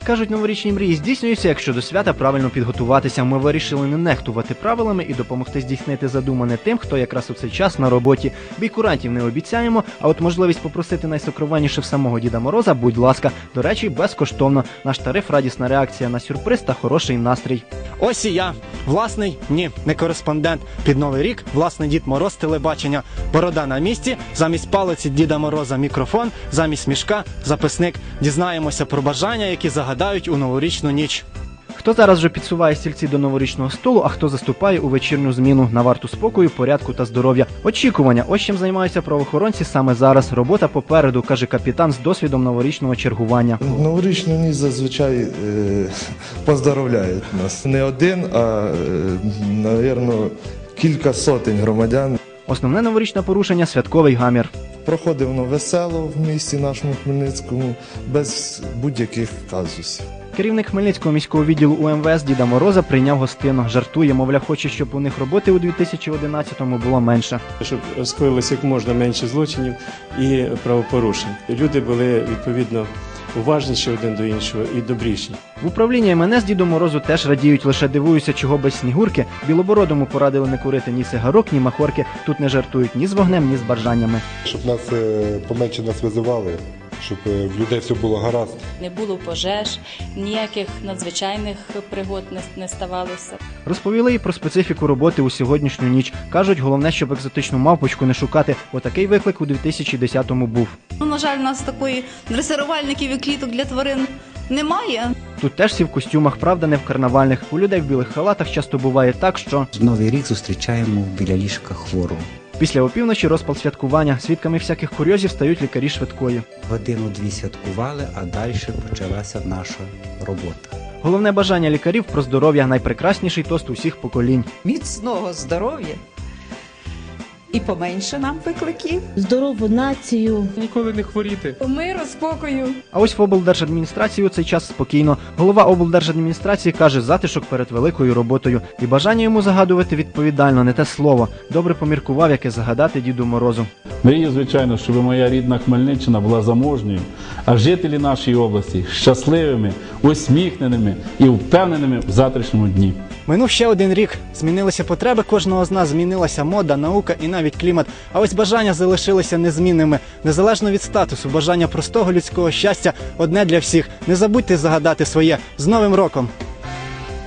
Кажуть, новорічні мрії здійснюються, якщо до свята правильно підготуватися. Ми вирішили не нехтувати правилами і допомогти здійснити задумане тим, хто якраз у цей час на роботі. Бій курантів не обіцяємо, а от можливість попросити найсокровенніше в самого Діда Мороза, будь ласка. До речі, безкоштовно. Наш тариф – радісна реакція на сюрприз та хороший настрій. Ось і я. Власний, ні, не кореспондент. Під Новий рік власний Дід Мороз телебачення. Борода на місці, замість палиці Діда Мороза мікрофон, замість мішка записник. Дізнаємося про бажання, які загадають у новорічну ніч. Хто зараз вже підсуває стільці до новорічного столу, а хто заступає у вечірню зміну на варту спокою, порядку та здоров'я. Очікування. Ось чим займаються правоохоронці саме зараз. Робота попереду, каже капітан з досвідом новорічного чергування. Новорічну ніч зазвичай поздоровляють нас. Не один, а, мабуть, кілька сотень громадян. Основне новорічне порушення – святковий гамір. Проходить воно весело в місті нашому Хмельницькому, без будь-яких казусів. Керівник Хмельницького міського відділу УМВС Діда Мороза прийняв гостинно. Жартує, мовляв, хоче, щоб у них роботи у 2011-му було менше. Щоб скоїлося як можна менше злочинів і правопорушень. Люди були, відповідно, уважніші один до іншого і добріші. В управлінні МНС Діду Морозу теж радіють, лише дивуються, чого без Снігурки. Білобородому порадили не курити ні сигарок, ні махорки. Тут не жартують ні з вогнем, ні з бажаннями. Щоб нас поменше нас визивали, щоб в людей все було гаразд. Не було пожеж, ніяких надзвичайних пригод не ставалося. Розповіли і про специфіку роботи у сьогоднішню ніч. Кажуть, головне, щоб екзотичну мавпочку не шукати. Отакий виклик у 2010-му був. На жаль, у нас такої дресирувальників і кліток для тварин немає. Тут теж всі в костюмах, правда, не в карнавальних. У людей в білих халатах часто буває так, що... Новий рік зустрічаємо біля ліжка хворого. Після опівночі розпал святкування. Свідками всяких курйозів стають лікарі швидкої. Годину-дві святкували, а далі почалася наша робота. Головне бажання лікарів про здоров'я – найпрекрасніший тост усіх поколінь. Міцного здоров'я і поменше нам викликів. Здорову націю. Ніколи не хворіти. Миру, спокою. А ось в облдержадміністрації у цей час спокійно. Голова облдержадміністрації каже, затишок перед великою роботою. І бажання йому загадувати відповідально, не те слово. Добре поміркував, яке загадати Діду Морозу. Мрію, звичайно, щоб моя рідна Хмельниччина була заможньою, а жителі нашої області щасливими, усміхненими і впевненими в завтрашньому дні. Минув ще один рік. Змінилися потреби кожного з нас, змінилася мода, наука і навіть клімат. А ось бажання залишилися незмінними. Незалежно від статусу, бажання простого людського щастя одне для всіх. Не забудьте загадати своє. З Новим роком!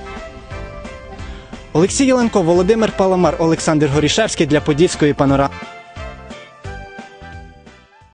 Олексій Єленко, Володимир Паламар, Олександр Горішевський для Подільської панорами.